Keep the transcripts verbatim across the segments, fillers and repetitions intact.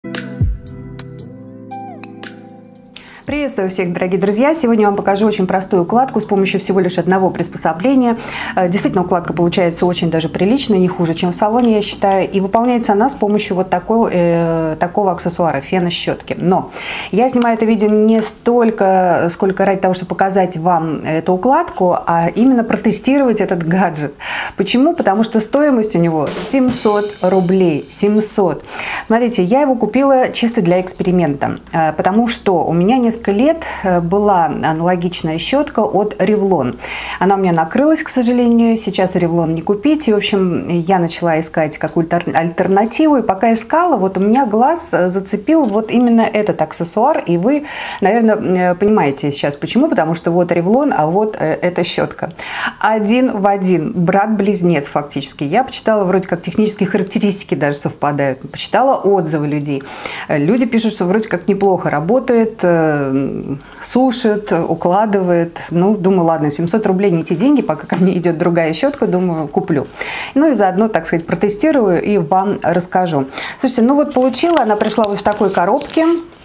Приветствую всех, дорогие друзья! Сегодня я вам покажу очень простую укладку с помощью всего лишь одного приспособления. Действительно, укладка получается очень даже приличная, не хуже, чем в салоне, я считаю. И выполняется она с помощью вот такого, э, такого аксессуара, фена-щетки. Но я снимаю это видео не столько, сколько ради того, чтобы показать вам эту укладку, а именно протестировать этот гаджет. Почему? Потому что стоимость у него семьсот рублей. семьсот. Смотрите, я его купила чисто для эксперимента, потому что у меня несколько Несколько лет была аналогичная щетка от Revlon. Она у меня накрылась, к сожалению. Сейчас Revlon не купить. И, в общем, я начала искать какую-то альтернативу. И пока искала, вот у меня глаз зацепил вот именно этот аксессуар. И вы, наверное, понимаете сейчас почему. Потому что вот Revlon, а вот эта щетка. Один в один. Брат-близнец фактически. Я почитала, вроде как технические характеристики даже совпадают. Почитала отзывы людей. Люди пишут, что вроде как неплохо работает, сушит, укладывает. Ну, думаю, ладно, семьсот рублей не те деньги, пока ко мне идет другая щетка, думаю, куплю. Ну и заодно, так сказать, протестирую и вам расскажу. Слушайте, ну вот получила, она пришла вот в такой коробке.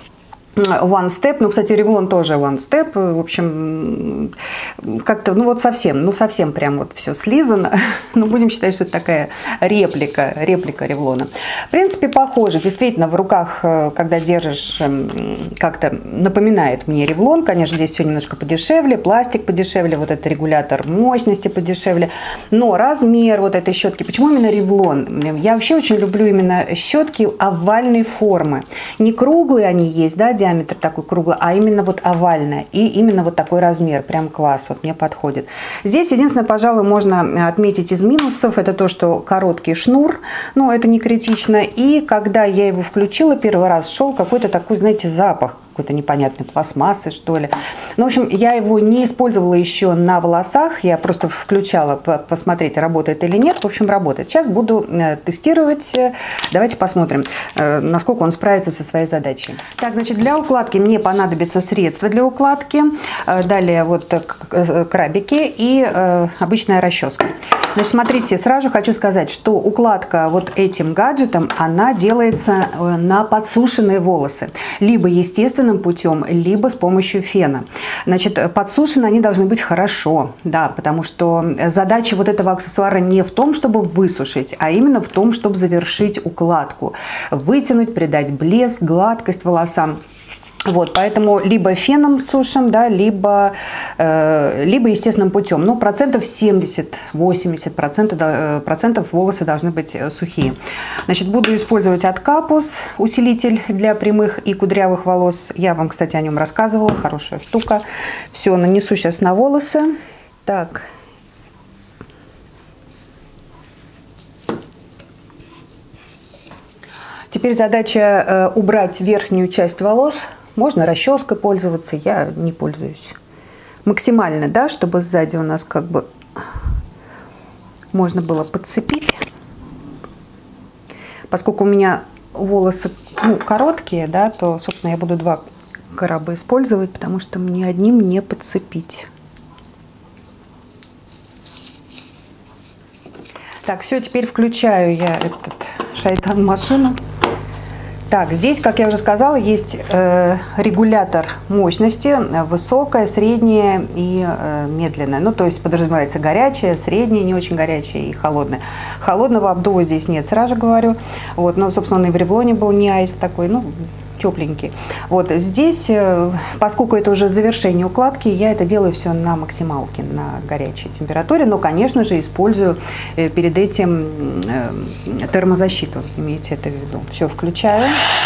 One Step, ну, кстати, Revlon тоже One Step, в общем, как-то, ну, вот совсем, ну, совсем прям вот все слизано, ну, будем считать, что это такая реплика, реплика Revlon. В принципе, похоже, действительно, в руках, когда держишь, как-то напоминает мне Revlon, конечно, здесь все немножко подешевле, пластик подешевле, вот этот регулятор мощности подешевле, но размер вот этой щетки, почему именно Revlon? Я вообще очень люблю именно щетки овальной формы, не круглые они есть, да, диаметр такой круглый, а именно вот овальная. И именно вот такой размер. Прям класс. Вот мне подходит. Здесь единственное, пожалуй, можно отметить из минусов. Это то, что короткий шнур. Но это не критично. И когда я его включила первый раз, шел какой-то такой, знаете, запах. Какой-то непонятной пластмассы, что ли. Ну, в общем, я его не использовала еще на волосах. Я просто включала, посмотреть, работает или нет. В общем, работает. Сейчас буду тестировать. Давайте посмотрим, насколько он справится со своей задачей. Так, значит, для укладки мне понадобится средство для укладки. Далее вот крабики и обычная расческа. Значит, смотрите, сразу хочу сказать, что укладка вот этим гаджетом, она делается на подсушенные волосы. Либо естественным путем, либо с помощью фена. Значит, подсушены они должны быть хорошо, да, потому что задача вот этого аксессуара не в том, чтобы высушить, а именно в том, чтобы завершить укладку. Вытянуть, придать блеск, гладкость волосам. Вот, поэтому либо феном сушим, да, либо, э, либо естественным путем. Ну, процентов семьдесят-восемьдесят процентов, процентов волосы должны быть сухие. Значит, буду использовать Откапус, усилитель для прямых и кудрявых волос. Я вам, кстати, о нем рассказывала, хорошая штука. Все, нанесу сейчас на волосы. Так. Теперь задача э, убрать верхнюю часть волос. Можно расческой пользоваться, я не пользуюсь. Максимально, да, чтобы сзади у нас как бы можно было подцепить. Поскольку у меня волосы, ну, короткие, да, то, собственно, я буду два короба использовать, потому что мне одним не подцепить. Так, все, теперь включаю я этот шайтан-машину. Так, здесь, как я уже сказала, есть э, регулятор мощности, высокая, средняя и э, медленная. Ну, то есть подразумевается горячая, средняя, не очень горячая и холодная. Холодного обдува здесь нет, сразу говорю. Вот, но, собственно, он и в Revlon был не айс такой, ну, тепленький. Вот здесь, поскольку это уже завершение укладки, я это делаю все на максималке, на горячей температуре, но, конечно же, использую перед этим термозащиту, имейте это в виду. Все включаю.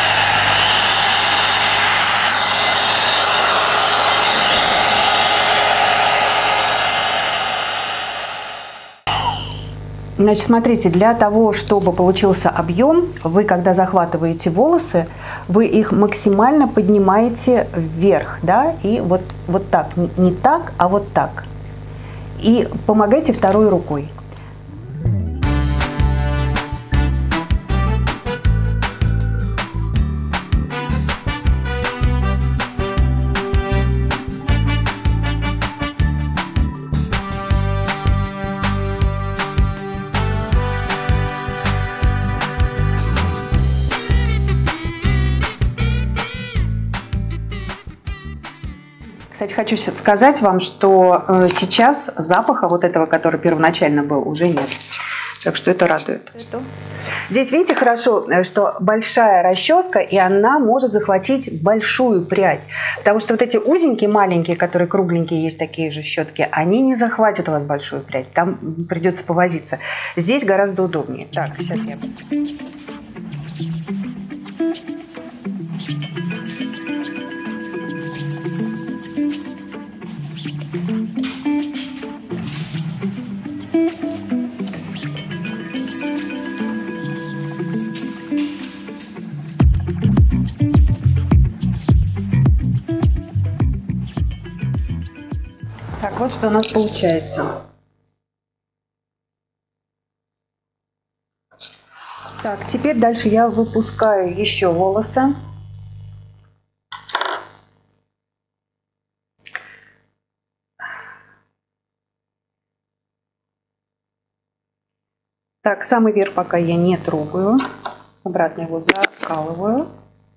Значит, смотрите, для того, чтобы получился объем, вы, когда захватываете волосы, вы их максимально поднимаете вверх, да, и вот, вот так, не так, а вот так. И помогайте второй рукой. Кстати, хочу сказать вам, что сейчас запаха вот этого, который первоначально был, уже нет. Так что это радует. Здесь видите хорошо, что большая расческа, и она может захватить большую прядь. Потому что вот эти узенькие, маленькие, которые кругленькие, есть такие же щетки, они не захватят у вас большую прядь. Там придется повозиться. Здесь гораздо удобнее. Так, сейчас я... Так, вот что у нас получается. Так, теперь дальше я выпускаю еще волосы. Так, самый верх пока я не трогаю. Обратно его закалываю.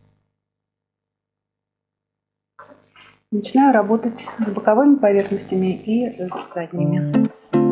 Начинаю работать с боковыми поверхностями и с задними.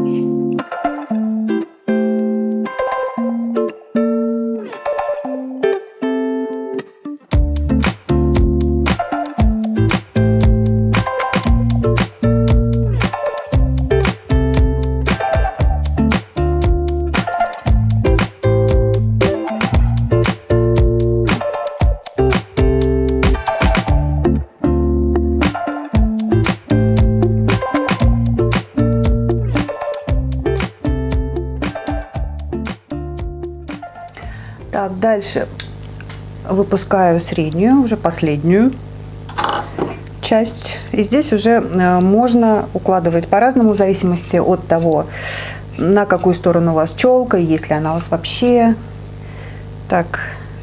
Так, дальше выпускаю среднюю, уже последнюю часть. И здесь уже можно укладывать по-разному, в зависимости от того, на какую сторону у вас челка, если она у вас вообще. Так.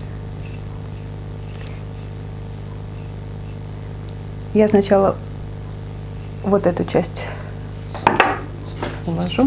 Я сначала вот эту часть уложу.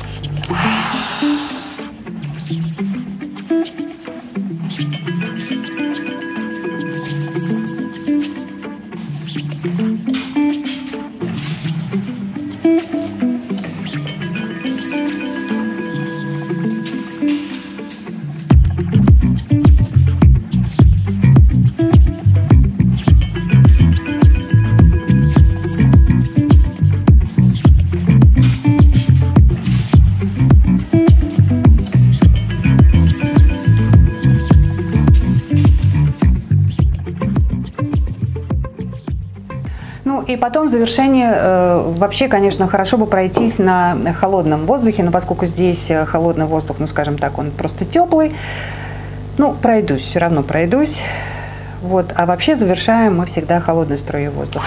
И потом в завершение э, вообще, конечно, хорошо бы пройтись на холодном воздухе, но поскольку здесь холодный воздух, ну, скажем так, он просто теплый, ну, пройдусь, все равно пройдусь. Вот. А вообще завершаем мы всегда холодной струей воздуха.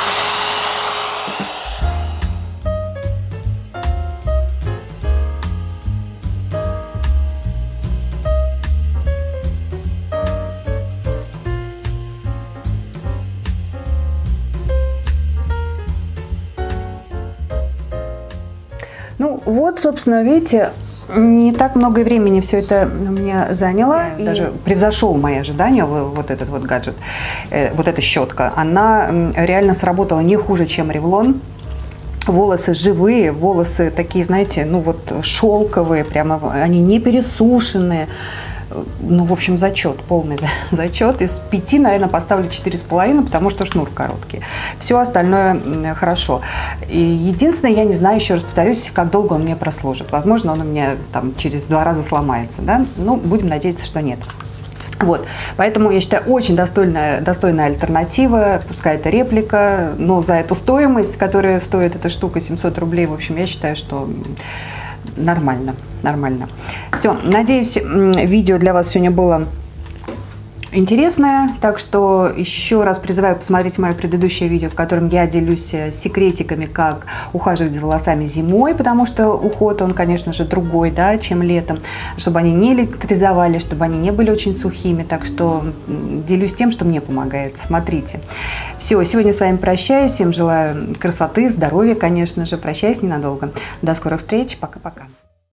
Ну вот, собственно, видите, не так много времени все это у меня заняло. И даже превзошел мои ожидания вот этот вот гаджет, вот эта щетка. Она реально сработала не хуже, чем Revlon. Волосы живые, волосы такие, знаете, ну вот шелковые, прямо они не пересушенные. Ну, в общем, зачет, полный зачет. Из пяти, наверное, поставлю четыре с половиной, потому что шнур короткий. Все остальное хорошо. И единственное, я не знаю, еще раз повторюсь, как долго он мне прослужит. Возможно, он у меня там через два раза сломается, да? Ну, будем надеяться, что нет. Вот, поэтому я считаю, очень достойная, достойная альтернатива, пускай это реплика, но за эту стоимость, которая стоит эта штука семьсот рублей, в общем, я считаю, что нормально, нормально. Все, надеюсь, видео для вас сегодня было интересное, так что еще раз призываю посмотреть мое предыдущее видео, в котором я делюсь секретиками, как ухаживать за волосами зимой, потому что уход, он, конечно же, другой, да, чем летом, чтобы они не электризовали, чтобы они не были очень сухими, так что делюсь тем, что мне помогает. Смотрите. Все, сегодня с вами прощаюсь, всем желаю красоты, здоровья, конечно же, прощаюсь ненадолго. До скорых встреч, пока-пока.